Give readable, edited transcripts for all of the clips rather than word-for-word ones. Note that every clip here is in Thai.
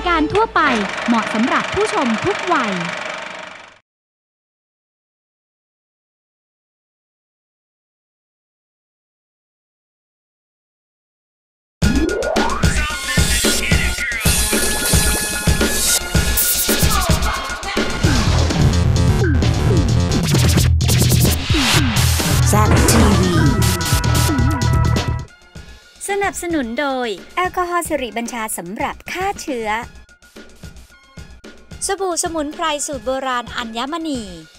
การทั่วไปเหมาะสำหรับผู้ชมทุกวัยสนับสนุนโดยแอลกอฮอล์สิริบัญชาสำหรับฆ่าเชื้อสบู่สมุนไพรสูตรโบราณอัญมณี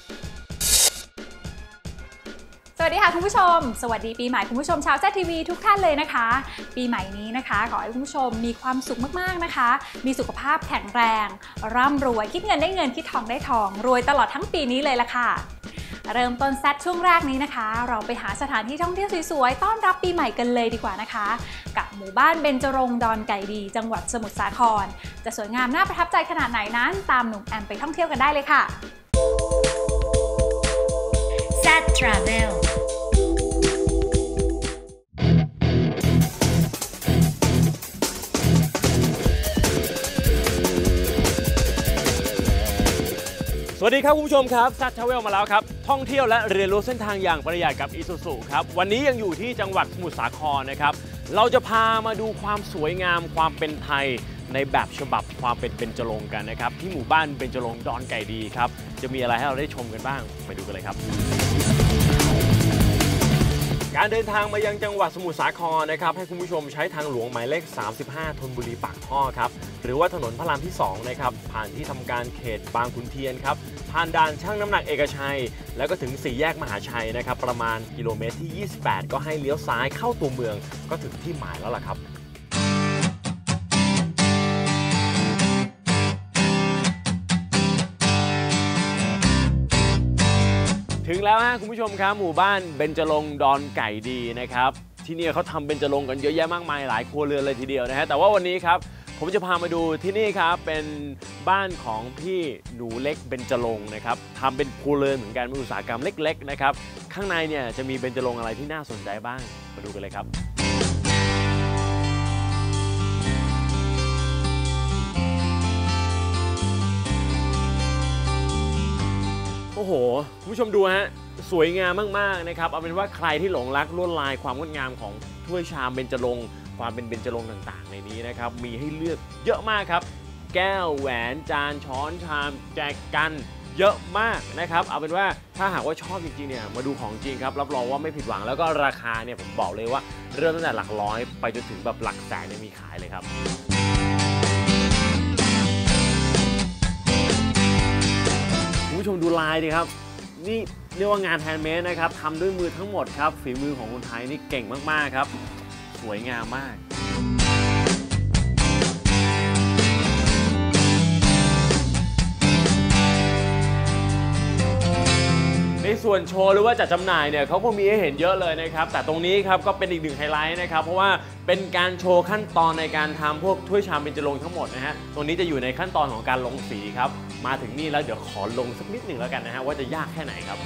สวัสดีค่ะคุณผู้ชมสวัสดีปีใหม่คุณผู้ชมชาวแซ่ทีวีทุกท่านเลยนะคะปีใหม่นี้นะคะขอให้คุณผู้ชมมีความสุขมากๆนะคะมีสุขภาพแข็งแรงร่ำรวยคิดเงินได้เงินคิดทองได้ทองรวยตลอดทั้งปีนี้เลยล่ะค่ะเริ่มต้นแซดช่วงแรกนี้นะคะเราไปหาสถานที่ท่องเที่ยวสวยๆต้อนรับปีใหม่กันเลยดีกว่านะคะกับหมู่บ้านเบญจรงค์ดอนไก่ดีจังหวัดสมุทรสาครจะสวยงามน่าประทับใจขนาดไหนนั้นตามหนุ่มแอมไปท่องเที่ยวกันได้เลยค่ะ Sad Travel สวัสดีครับคุณผู้ชมครับซัดทราเวลมาแล้วครับท่องเที่ยวและเรียนรู้เส้นทางอย่างประหยัดกับ Isuzu ครับวันนี้ยังอยู่ที่จังหวัดสมุทรสาครนะครับเราจะพามาดูความสวยงามความเป็นไทยในแบบฉบับความเป็นเบญจรงค์กันนะครับที่หมู่บ้านเบญจรงค์ดอนไก่ดีครับจะมีอะไรให้เราได้ชมกันบ้างไปดูกันเลยครับการเดินทางมายังจังหวัดสมุทรสาครนะครับให้คุณผู้ชมใช้ทางหลวงหมายเลข35ธนบุรีปากท่อครับหรือว่าถนนพระรามที่2นะครับผ่านที่ทำการเขตบางขุนเทียนครับผ่านด่านช่างน้ำหนักเอกชัยแล้วก็ถึง4แยกมหาชัยนะครับประมาณกิโลเมตรที่28ก็ให้เลี้ยวซ้ายเข้าตัวเมืองก็ถึงที่หมายแล้วล่ะครับถึงแล้วฮะคุณผู้ชมครับหมู่บ้านเบญจรงค์ดอนไก่ดีนะครับที่นี่เขาทำเบญจรงค์กันเยอะแยะมากมายหลายครัวเรือนเลยทีเดียวนะฮะแต่ว่าวันนี้ครับผมจะพามาดูที่นี่ครับเป็นบ้านของพี่หนูเล็กเบญจรงค์นะครับทำเป็นครัวเรือนเหมือนกันเป็นอุตสาหกรรมเล็กๆนะครับข้างในเนี่ยจะมีเบญจรงค์อะไรที่น่าสนใจบ้างมาดูกันเลยครับโอ้โหคุณผู้ชมดูฮะสวยงามมากๆนะครับเอาเป็นว่าใครที่หลงรักลวดลายความงดงามของถ้วยชามเบญจรงค์ความเป็นเบญจรงค์ต่างๆในนี้นะครับมีให้เลือกเยอะมากครับแก้วแหวนจานช้อนชามแจกันเยอะมากนะครับเอาเป็นว่าถ้าหากว่าชอบจริงๆเนี่ยมาดูของจริงครับรับรองว่าไม่ผิดหวังแล้วก็ราคาเนี่ยผมบอกเลยว่าเริ่มตั้งแต่หลักร้อยไปจนถึงแบบหลักแสนมีขายเลยครับคุณผู้ชมดูลายดิครับนี่เรียกว่างานแฮนด์เมดนะครับทำด้วยมือทั้งหมดครับฝีมือของคนไทยนี่เก่งมากๆครับสวยงามมากในส่วนโชว์หรือว่าจัดจำหน่ายเนี่ยเขาก็มีให้เห็นเยอะเลยนะครับแต่ตรงนี้ครับก็เป็นอีกหนึ่งไฮไลท์นะครับเพราะว่าเป็นการโชว์ขั้นตอนในการทำพวกถ้วยชามเบญจรงค์ทั้งหมดนะฮะตรงนี้จะอยู่ในขั้นตอนของการลงสีครับมาถึงนี่แล้วเดี๋ยวขอลงสักนิดหนึ่งแล้วกันนะฮะว่าจะยากแค่ไหนครับ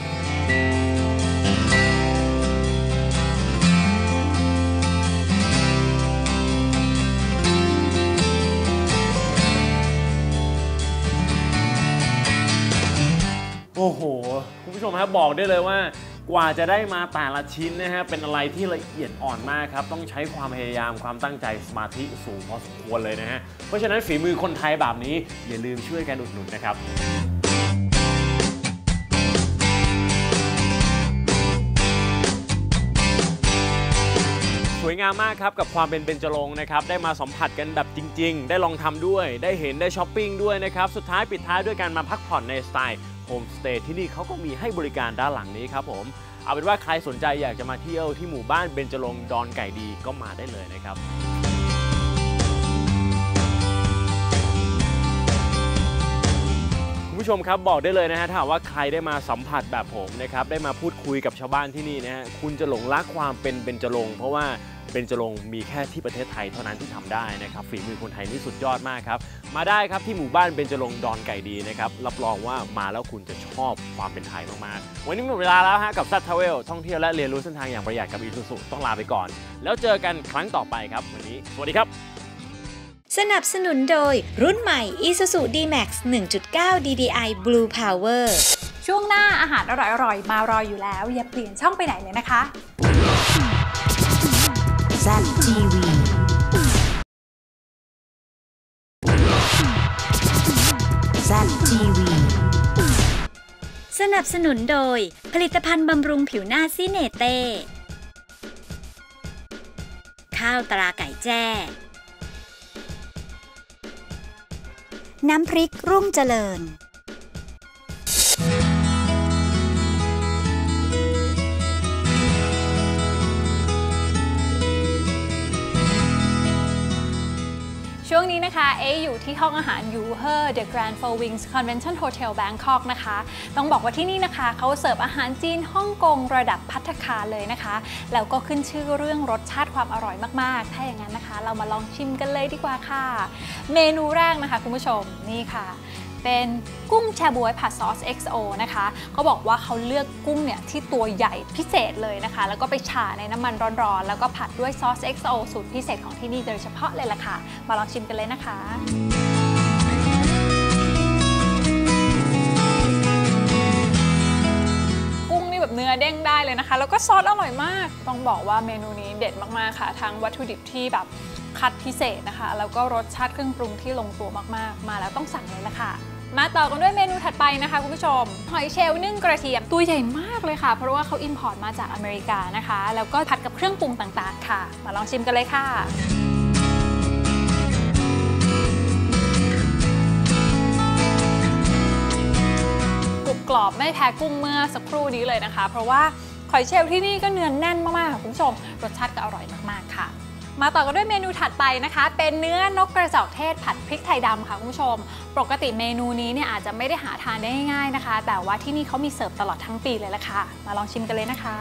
โอ้โหคุณผู้ชมครับบอกได้เลยว่ากว่าจะได้มาแต่ละชิ้นนะฮะเป็นอะไรที่ละเอียดอ่อนมากครับต้องใช้ความพยายามความตั้งใจสมาธิสูงพอสมควรเลยนะฮะเพราะฉะนั้นฝีมือคนไทยแบบนี้อย่าลืมช่วยกันอุดหนุนนะครับสวยงามมากครับกับความเป็นเบญจรงค์นะครับได้มาสัมผัสกันแบบจริงๆได้ลองทำด้วยได้เห็นได้ช้อปปิ้งด้วยนะครับสุดท้ายปิดท้ายด้วยการมาพักผ่อนในสไตล์โฮมสเตย์ที่นี่เขาก็มีให้บริการด้านหลังนี้ครับผมเอาเป็นว่าใครสนใจอยากจะมาเที่ยวที่หมู่บ้านเบญจรงค์ดอนไก่ดีก็มาได้เลยนะครับคุณผู้ชมครับบอกได้เลยนะฮะถ้าว่าใครได้มาสัมผัสแบบผมนะครับได้มาพูดคุยกับชาวบ้านที่นี่นะฮะคุณจะหลงรักความเป็นเบญจรงค์เพราะว่าเบญจรงค์มีแค่ที่ประเทศไทยเท่านั้นที่ทำได้นะครับฝีมือคนไทยนี่สุดยอดมากครับมาได้ครับที่หมู่บ้านเบญจรงค์ดอนไก่ดีนะครับรับรองว่ามาแล้วคุณจะชอบความเป็นไทยมากๆวันนี้หมดเวลาแล้วฮะกับซัดทราเวลท่องเที่ยวและเรียนรู้เส้นทางอย่างประหยัดกับIsuzuต้องลาไปก่อนแล้วเจอกันครั้งต่อไปครับวันนี้สวัสดีครับสสนับสนุนโดยรุ่นใหม่ Isuzu D-Max 1.9 DDI Blue Power ช่วงหน้าอาหารอร่อยๆมารออยู่แล้วอย่าเปลี่ยนช่องไปไหนเลยนะคะ ZTV ZTV สนับสนุนโดยผลิตภัณฑ์บำรุงผิวหน้าซิเนเต้ข้าวตราไก่แจ้น้ำพริกรุ่งเจริญช่วงนี้นะคะอยู่ที่ห้องอาหารยูเฮอร์ The Grand Four Wings Convention Hotel Bangkok นะคะต้องบอกว่าที่นี่นะคะเขาเสิร์ฟอาหารจีนฮ่องกงระดับภัตตาคารเลยนะคะแล้วก็ขึ้นชื่อเรื่องรสชาติความอร่อยมากๆถ้าอย่างนั้นนะคะเรามาลองชิมกันเลยดีกว่าค่ะเมนูแรกนะคะคุณผู้ชมนี่ค่ะเป็นกุ้งแชบ๊วยผัดซอส XO นะคะเขาบอกว่าเขาเลือกกุ้งเนี่ยที่ตัวใหญ่พิเศษเลยนะคะแล้วก็ไปฉ่าในน้ำมันร้อนๆแล้วก็ผัดด้วยซอส XO สูตรพิเศษของที่นี่โดยเฉพาะเลยล่ะค่ะมาลองชิมกันเลยนะคะกุ้งนี่แบบเนื้อเด้งได้เลยนะคะแล้วก็ซอสอร่อยมากต้องบอกว่าเมนูนี้เด็ดมากๆค่ะทั้งวัตถุดิบที่แบบคัดพิเศษนะคะแล้วก็รสชาติเครื่องปรุงที่ลงตัวมากๆมาแล้วต้องสั่งเลยละค่ะมาต่อกันด้วยเมนูถัดไปนะคะคุณผู้ชมหอยเชลล์นึ่งกระเทียมตัวใหญ่มากเลยค่ะเพราะว่าเขาอิมพอร์ตมาจากอเมริกานะคะแล้วก็ผัดกับเครื่องปรุงต่างๆค่ะมาลองชิมกันเลยค่ะกรุบกรอบไม่แพ้กุ้งเมื่อสักครู่นี้เลยนะคะเพราะว่าหอยเชลล์ที่นี่ก็เนื้อแน่นมากๆค่ะคุณผู้ชมรสชาติก็อร่อยมากๆค่ะมาต่อกันด้วยเมนูถัดไปนะคะเป็นเนื้อนกกระจอกเทศผัดพริกไทยดำค่ะคุณผู้ชมปกติเมนูนี้เนี่ยอาจจะไม่ได้หาทานได้ง่ายๆนะคะแต่ว่าที่นี่เขามีเสิร์ฟตลอดทั้งปีเลยละค่ะมาลองชิมกันเลยนะคะ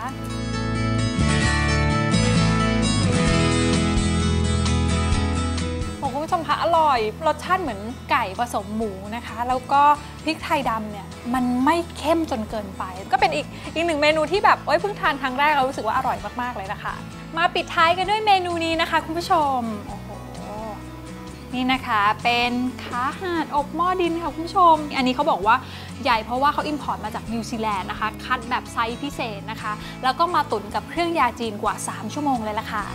คุณผู้ชมคะอร่อยรสชาติเหมือนไก่ผสมหมูนะคะแล้วก็พริกไทยดำเนี่ยมันไม่เข้มจนเกินไปก็เป็นอีกหนึ่งเมนูที่แบบเพิ่งทานครั้งแรกเรารู้สึกว่าอร่อยมากๆเลยนะคะมาปิดท้ายกันด้วยเมนูนี้นะคะคุณผู้ชมโอ้โหนี่นะคะเป็นขาห่านอบหม้อดินค่ะคุณผู้ชมอันนี้เขาบอกว่าใหญ่เพราะว่าเขาอิมพอร์ตมาจากนิวซีแลนด์นะคะคัดแบบไซส์พิเศษนะคะแล้วก็มาตุ๋นกับเครื่องยาจีนกว่า3ชั่วโมงเลยล่ะค่ะ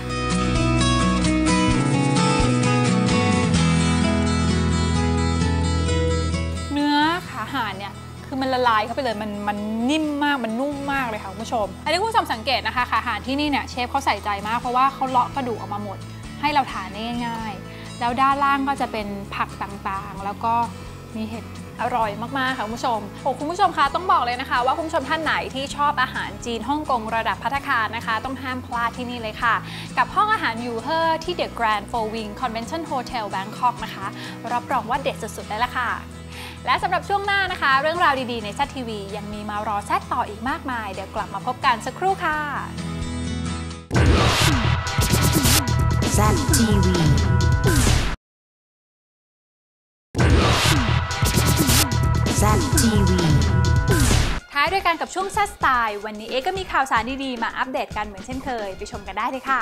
เนื้อขาห่านเนี่ยคือมันละลายเข้าไปเลยมันนิ่มมากมันนุ่มมากเลยค่ะคุณผู้ชมอันนี้คุณผู้ชมสังเกตนะคะขาห่านที่นี่เนี่ยเชฟเขาใส่ใจมากเพราะว่าเขาเลาะกระดูกออกมาหมดให้เราทานได้ง่ายๆแล้วด้านล่างก็จะเป็นผักต่างๆแล้วก็มีเห็ดอร่อยมากๆค่ะคุณผู้ชมคุณผู้ชมคะต้องบอกเลยนะคะว่าคุณผู้ชมท่านไหนที่ชอบอาหารจีนฮ่องกงระดับภัตตาคารนะคะต้องห้ามพลาดที่นี่เลยค่ะกับห้องอาหารยูเฮอร์ที่ The Grand Four Wings Convention Hotel Bangkok นะคะรับรองว่าเด็ดสุดๆได้ละค่ะและสำหรับช่วงหน้านะคะเรื่องราวดีๆในZTVยังมีมารอแซดต่ออีกมากมายเดี๋ยวกลับมาพบกันสักครู่ค่ะ ZTV ZTV ท้ายด้วยกันกับช่วงแซดสไตล์วันนี้ก็มีข่าวสารดีๆมาอัปเดตกันเหมือนเช่นเคยไปชมกันได้เลยค่ะ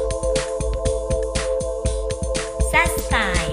แซดสไตล์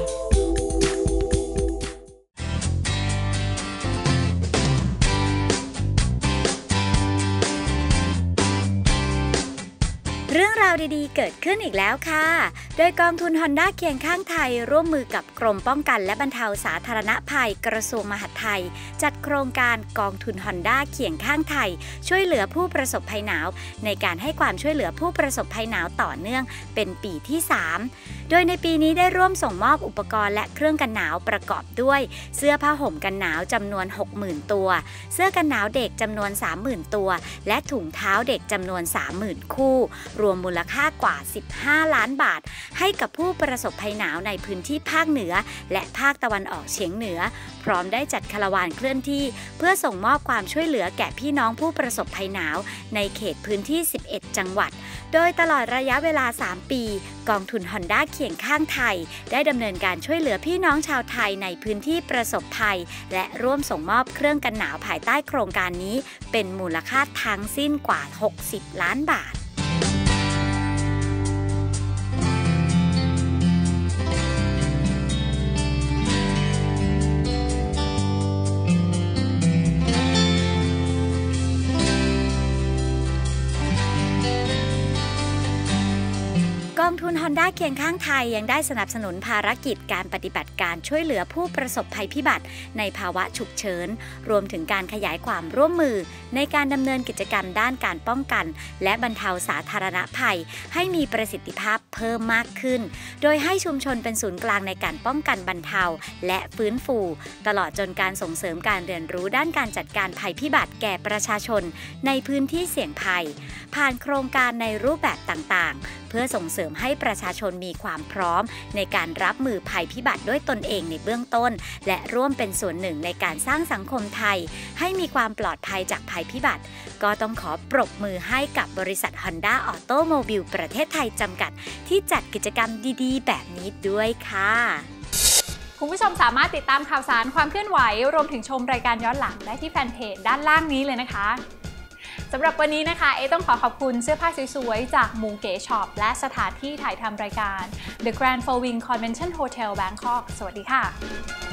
เรื่องราวดีๆเกิดขึ้นอีกแล้วค่ะโดยกองทุน Honda เคียงข้างไทยร่วมมือกับกรมป้องกันและบรรเทาสาธารณภัยกระทรวงมหาดไทยจัดโครงการกองทุน Honda เคียงข้างไทยช่วยเหลือผู้ประสบภัยหนาวในการให้ความช่วยเหลือผู้ประสบภัยหนาวต่อเนื่องเป็นปีที่ 3 โดยในปีนี้ได้ร่วมส่งมอบอุปกรณ์และเครื่องกันหนาวประกอบด้วยเสื้อผ้าห่มกันหนาวจำนวน 60,000 ตัวเสื้อกันหนาวเด็กจำนวน 30,000 ตัวและถุงเท้าเด็กจำนวน 30,000 คู่รวมมูลค่ากว่า15 ล้านบาทให้กับผู้ประสบภัยหนาวในพื้นที่ภาคเหนือและภาคตะวันออกเฉียงเหนือพร้อมได้จัดคาราวานเคลื่อนที่เพื่อส่งมอบความช่วยเหลือแก่พี่น้องผู้ประสบภัยหนาวในเขตพื้นที่11จังหวัดโดยตลอดระยะเวลา3ปีกองทุน Honda เคียงข้างไทยได้ดำเนินการช่วยเหลือพี่น้องชาวไทยในพื้นที่ประสบภัยและร่วมส่งมอบเครื่องกันหนาวภายใต้โครงการนี้เป็นมูลค่าทั้งสิ้นกว่า60 ล้านบาท Honda เคียงข้างไทยยังได้สนับสนุนภารกิจการปฏิบัติการช่วยเหลือผู้ประสบภัยพิบัติในภาวะฉุกเฉินรวมถึงการขยายความร่วมมือในการดำเนินกิจกรรมด้านการป้องกันและบรรเทาสาธารณภัยให้มีประสิทธิภาพเพิ่มมากขึ้นโดยให้ชุมชนเป็นศูนย์กลางในการป้องกันบรรเทาและฟื้นฟูตลอดจนการส่งเสริมการเรียนรู้ด้านการจัดการภัยพิบัติแก่ประชาชนในพื้นที่เสี่ยงภัยผ่านโครงการในรูปแบบต่างๆเพื่อส่งเสริมให้ประชาชนมีความพร้อมในการรับมือภัยพิบัติด้วยตนเองในเบื้องต้นและร่วมเป็นส่วนหนึ่งในการสร้างสังคมไทยให้มีความปลอดภัยจากภัยพิบัติก็ต้องขอปรบมือให้กับบริษัท Honda Automobile ประเทศไทยจำกัดที่จัดกิจกรรมดีๆแบบนี้ด้วยค่ะคุณผู้ชมสามารถติดตามข่าวสารความเคลื่อนไหวรวมถึงชมรายการย้อนหลังได้ที่แฟนเพจด้านล่างนี้เลยนะคะสำหรับวันนี้นะคะต้องขอบคุณเสื้อผ้าสวยๆจากหมูเก๋ช็อปและสถานที่ถ่ายทำรายการ The Grand Four Wing Convention Hotel Bangkok สวัสดีค่ะ